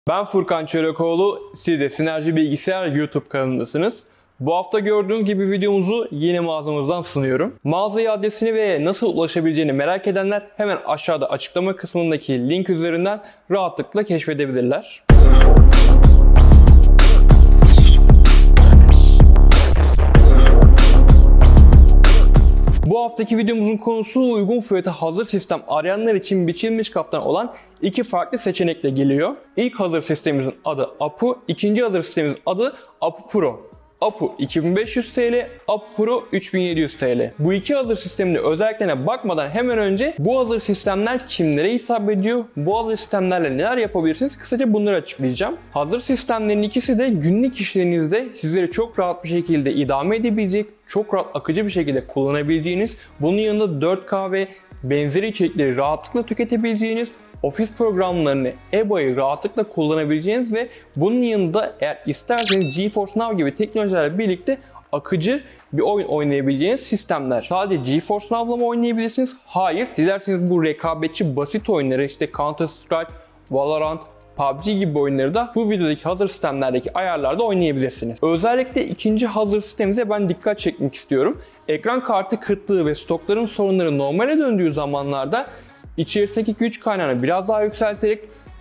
Ben Furkan Çörekoğlu, siz de Sinerji Bilgisayar YouTube kanalındasınız. Bu hafta gördüğünüz gibi videomuzu yeni mağazamızdan sunuyorum. Mağazaya adresini ve nasıl ulaşabileceğini merak edenler hemen aşağıda açıklama kısmındaki link üzerinden rahatlıkla keşfedebilirler. Bu haftaki videomuzun konusu uygun fiyata hazır sistem arayanlar için biçilmiş kaftan olan iki farklı seçenekle geliyor. İlk hazır sistemimizin adı Apu, ikinci hazır sistemimizin adı Apu Pro. Apu 2500 TL, Apu Pro 3700 TL. Bu iki hazır sistemin özelliklerine bakmadan hemen önce bu hazır sistemler kimlere hitap ediyor, bu hazır sistemlerle neler yapabilirsiniz kısaca bunları açıklayacağım. Hazır sistemlerin ikisi de günlük işlerinizde sizleri çok rahat bir şekilde idame edebilecek, çok rahat akıcı bir şekilde kullanabileceğiniz, bunun yanında 4K ve benzeri içerikleri rahatlıkla tüketebileceğiniz, ofis programlarını, EBA'yı rahatlıkla kullanabileceğiniz ve bunun yanında eğer isterseniz GeForce Now gibi teknolojilerle birlikte akıcı bir oyun oynayabileceğiniz sistemler. Sadece GeForce Now'la mı oynayabilirsiniz? Hayır. Dilerseniz bu rekabetçi basit oyunları işte Counter Strike, Valorant, PUBG gibi oyunları da bu videodaki hazır sistemlerdeki ayarlarda oynayabilirsiniz. Özellikle ikinci hazır sistemimize ben dikkat çekmek istiyorum. Ekran kartı kıtlığı ve stokların sorunları normale döndüğü zamanlarda İçerisindeki güç kaynağını biraz daha yükselterek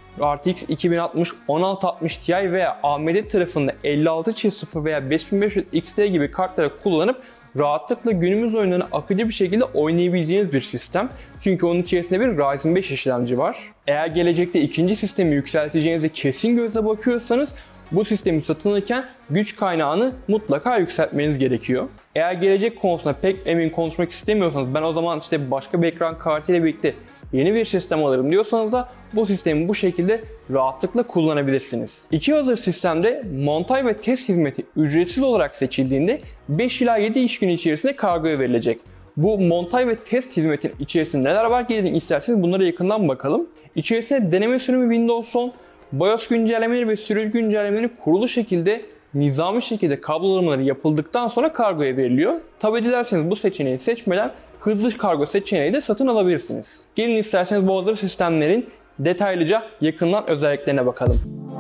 RTX 2060, 1660 Ti veya AMD tarafında 5600 veya 5500 XT gibi kartları kullanıp rahatlıkla günümüz oyunlarını akıcı bir şekilde oynayabileceğiniz bir sistem. Çünkü onun içerisinde bir Ryzen 5 işlemci var. Eğer gelecekte ikinci sistemi yükselteceğinize kesin gözle bakıyorsanız bu sistemi satın alırken güç kaynağını mutlaka yükseltmeniz gerekiyor. Eğer gelecek konusunda pek emin konuşmak istemiyorsanız ben o zaman işte başka bir ekran kartı ile birlikte yeni bir sistem alırım diyorsanız da bu sistemi bu şekilde rahatlıkla kullanabilirsiniz. İki hazır sistemde montaj ve test hizmeti ücretsiz olarak seçildiğinde 5 ila 7 iş günü içerisinde kargoya verilecek. Bu montaj ve test hizmetinin içerisinde neler var gelin isterseniz bunlara yakından bakalım. İçerisinde deneme sürümü Windows 10, BIOS güncellemeleri ve sürücü güncellemeleri kurulu şekilde nizami şekilde kablolamaları yapıldıktan sonra kargoya veriliyor. Tabi dilerseniz bu seçeneği seçmeden hızlı kargo seçeneği de satın alabilirsiniz. Gelin isterseniz bu hazır sistemlerin detaylıca yakından özelliklerine bakalım.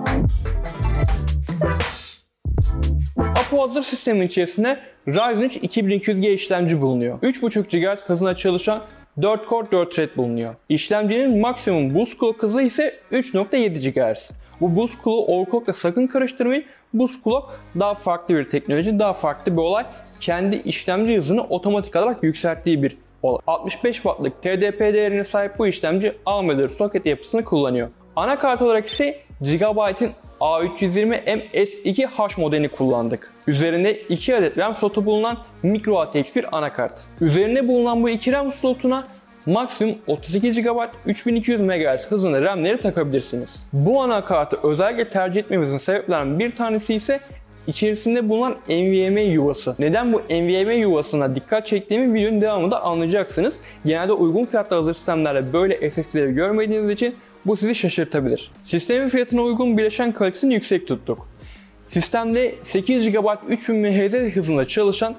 Apu hazır sistemin içerisinde Ryzen 3 2200G işlemci bulunuyor. 3.5 GHz hızına çalışan 4 core 4 thread bulunuyor. İşlemcinin maksimum boost clock hızı ise 3.7 GHz. Bu boost clock'u overclock'la sakın karıştırmayın. Boost clock daha farklı bir teknoloji, daha farklı bir olay. Kendi işlemci hızını otomatik olarak yükselttiği bir olay. 65 Watt'lık TDP değerine sahip bu işlemci AMD soket yapısını kullanıyor. Anakart olarak ise Gigabyte'in A320M S2H modelini kullandık. Üzerinde 2 adet RAM slotu bulunan microATX bir anakart. Üzerinde bulunan bu 2 RAM slotuna maksimum 32 GB 3200 MHz hızında RAM'leri takabilirsiniz. Bu anakartı özellikle tercih etmemizin sebeplerinden bir tanesi ise İçerisinde bulunan NVMe yuvası. Neden bu NVMe yuvasına dikkat çektiğimi videonun devamında anlayacaksınız. Genelde uygun fiyatlı hazır sistemlerde böyle SSD'leri görmediğiniz için bu sizi şaşırtabilir. Sistemin fiyatına uygun bileşen kalitesini yüksek tuttuk. Sistemde 8 GB 3000 MHz hızında çalışan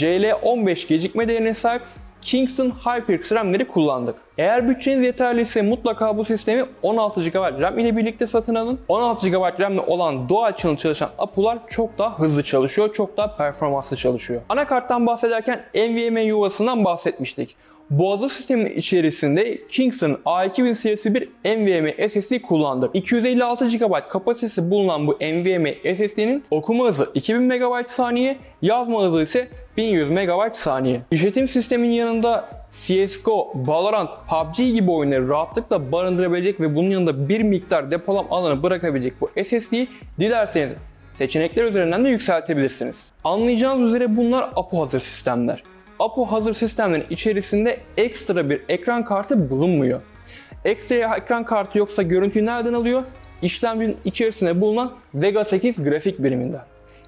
CL15 gecikme değerine sahip Kingston HyperX RAM'leri kullandık. Eğer bütçeniz yeterliyse mutlaka bu sistemi 16 GB RAM ile birlikte satın alın. 16 GB RAM'le olan Dual Channel çalışan Apu'lar çok daha hızlı çalışıyor, çok daha performanslı çalışıyor. Anakarttan bahsederken NVMe yuvasından bahsetmiştik. Bu hazır sistemin içerisinde Kingston A2000 serisi bir NVMe SSD kullandık. 256 GB kapasitesi bulunan bu NVMe SSD'nin okuma hızı 2000 MB saniye, yazma hızı ise 1100 MB saniye. İşletim sistemin yanında CSGO, Valorant, PUBG gibi oyunları rahatlıkla barındırabilecek ve bunun yanında bir miktar depolama alanı bırakabilecek bu SSD'yi dilerseniz seçenekler üzerinden de yükseltebilirsiniz. Anlayacağınız üzere bunlar Apu hazır sistemler. Apu hazır sistemlerin içerisinde ekstra bir ekran kartı bulunmuyor. Ekstra ekran kartı yoksa görüntüyü nereden alıyor? İşlemcinin içerisinde bulunan Vega 8 grafik biriminden.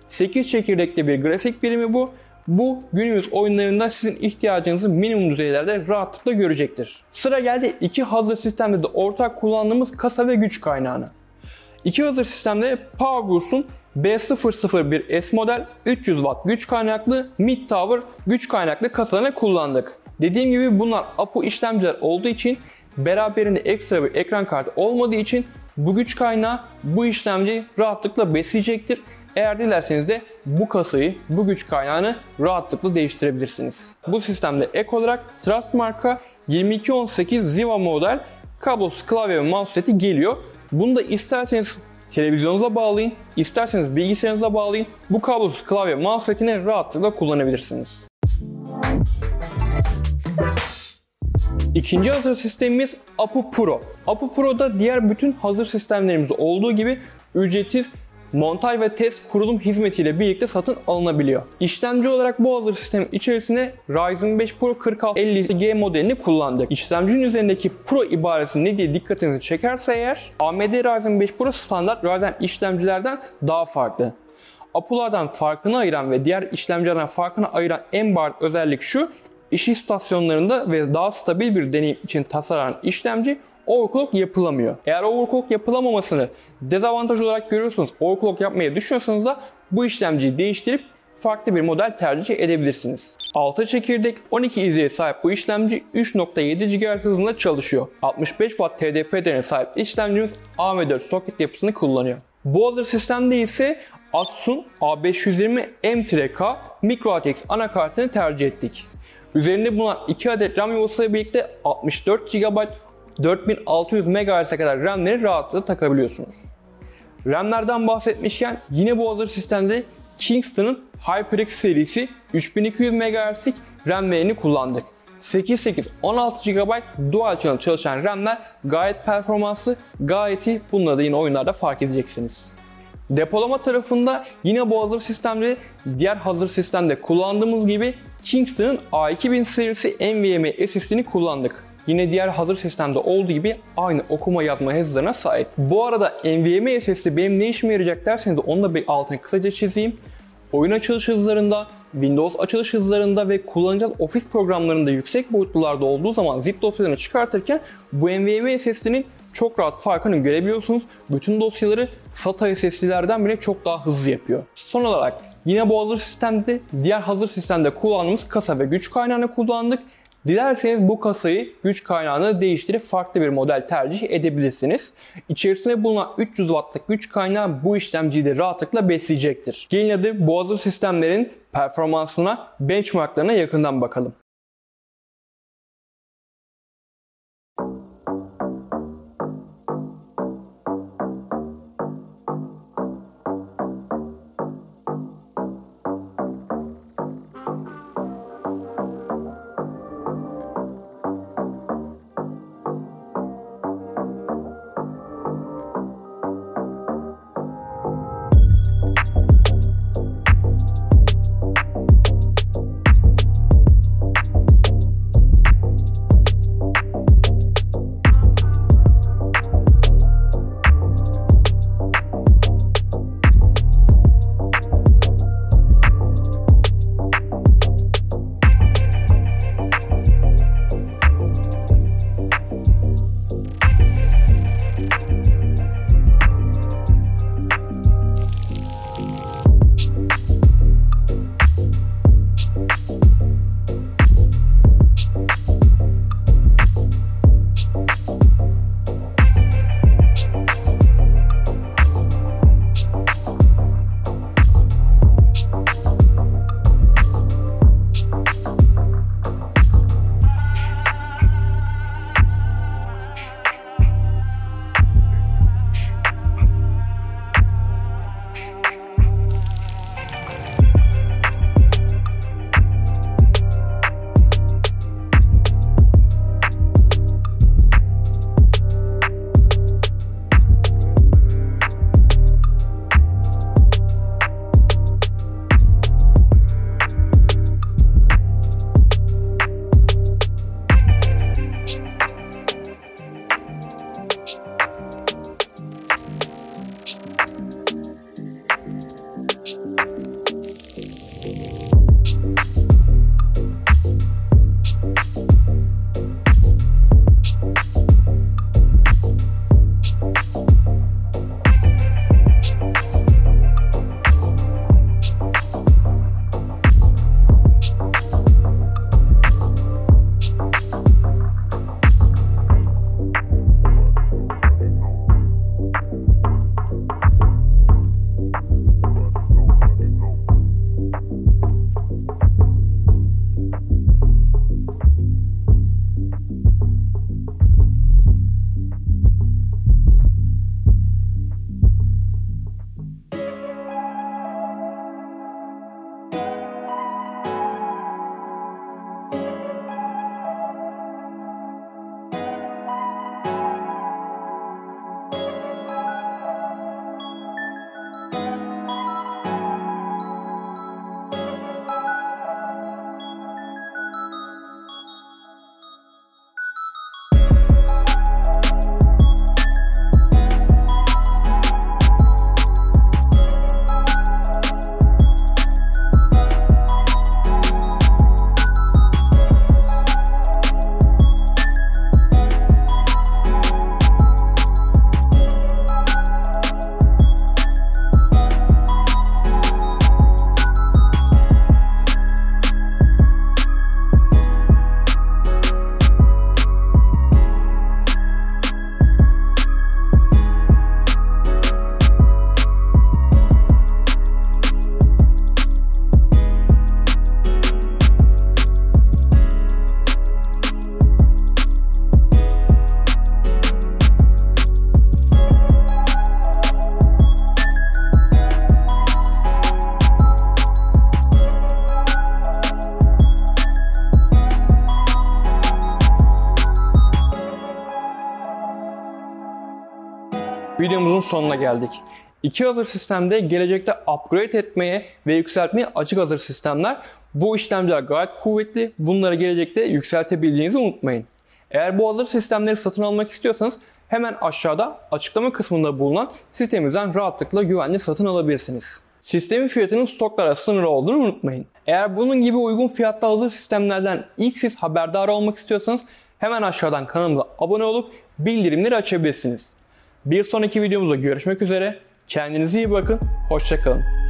8 çekirdekli bir grafik birimi bu. Bu günümüz oyunlarında sizin ihtiyacınızı minimum düzeylerde rahatlıkla görecektir. Sıra geldi iki hazır sistemde de ortak kullandığımız kasa ve güç kaynağına. İki hazır sistemde PowerBoost'un B001 S model 300 Watt güç kaynaklı Mid Tower güç kaynaklı kasalarını kullandık. Dediğim gibi bunlar Apu işlemciler olduğu için beraberinde ekstra bir ekran kartı olmadığı için Bu güç kaynağı bu işlemciyi rahatlıkla besleyecektir. Eğer dilerseniz de bu kasayı, bu güç kaynağını rahatlıkla değiştirebilirsiniz. Bu sistemde ek olarak Trust marka 2218 Ziva model kablosuz klavye ve mouse seti geliyor. Bunu da isterseniz televizyonunuza bağlayın, isterseniz bilgisayarınıza bağlayın. Bu kablosuz klavye mouse setini rahatlıkla kullanabilirsiniz. İkinci hazır sistemimiz Apu Pro. Apu Pro'da diğer bütün hazır sistemlerimiz olduğu gibi ücretsiz montaj ve test kurulum hizmetiyle birlikte satın alınabiliyor. İşlemci olarak bu hazır sistemin içerisine Ryzen 5 Pro 4650G modelini kullandık. İşlemcinin üzerindeki Pro ibaresi ne diye dikkatinizi çekerse eğer, AMD Ryzen 5 Pro standart Ryzen işlemcilerden daha farklı. Apu'lardan farkını ayıran ve diğer işlemcilerden farkını ayıran en bariz özellik şu: iş istasyonlarında ve daha stabil bir deneyim için tasarlanan işlemci overclock yapılamıyor. Eğer overclock yapılamamasını dezavantaj olarak görüyorsunuz, overclock yapmayı düşünüyorsanız da bu işlemciyi değiştirip farklı bir model tercih edebilirsiniz. 6 çekirdek 12 izleye sahip bu işlemci 3.7 GHz hızında çalışıyor. 65 Watt TDP değerine sahip işlemcimiz AM4 soket yapısını kullanıyor. Bu hazır sistemde ise Asus'un A520M-K MicroATX anakartını tercih ettik. Üzerinde bulunan 2 adet RAM yuvasıyla birlikte 64 GB 4600 MHz'e kadar RAM'leri rahatlıkla takabiliyorsunuz. RAM'lerden bahsetmişken yine bu hazır sistemde Kingston'ın HyperX serisi 3200 MHz'lik RAM'lerini kullandık. 8/16 GB Dual Channel çalışan RAM'ler gayet performanslı, gayet iyi. Bunları da yine oyunlarda fark edeceksiniz. Depolama tarafında yine bu hazır sistemde diğer hazır sistemde kullandığımız gibi Kingston'ın A2000 serisi NVMe SSD'ni kullandık. Yine diğer hazır sistemde olduğu gibi aynı okuma yazma hızlarına sahip. Bu arada NVMe SSD benim ne işime yarayacak derseniz de onu da bir altını kısaca çizeyim. Oyun açılış hızlarında, Windows açılış hızlarında ve kullanacağınız Office programlarında yüksek boyutlularda olduğu zaman zip dosyalarını çıkartırken bu NVMe SSD'nin çok rahat farkını görebiliyorsunuz. Bütün dosyaları SATA SSD'lerden bile çok daha hızlı yapıyor. Son olarak yine bu hazır sistemde diğer hazır sistemde kullandığımız kasa ve güç kaynağını kullandık. Dilerseniz bu kasayı, güç kaynağını değiştirip farklı bir model tercih edebilirsiniz. İçerisinde bulunan 300 Watt'lık güç kaynağı bu işlemciyi de rahatlıkla besleyecektir. Gelin hadi bu hazır sistemlerin performansına, benchmarklarına yakından bakalım. videomuzun sonuna geldik. İki hazır sistemde gelecekte upgrade etmeye ve yükseltmeye açık hazır sistemler. Bu işlemciler gayet kuvvetli. Bunları gelecekte yükseltebildiğinizi unutmayın. Eğer bu hazır sistemleri satın almak istiyorsanız hemen aşağıda açıklama kısmında bulunan sitemizden rahatlıkla güvenli satın alabilirsiniz. Sistemin fiyatının stoklara sınırı olduğunu unutmayın. Eğer bunun gibi uygun fiyatlı hazır sistemlerden ilk siz haberdar olmak istiyorsanız hemen aşağıdan kanalımıza abone olup bildirimleri açabilirsiniz. Bir sonraki videomuzda görüşmek üzere. Kendinize iyi bakın. Hoşça kalın.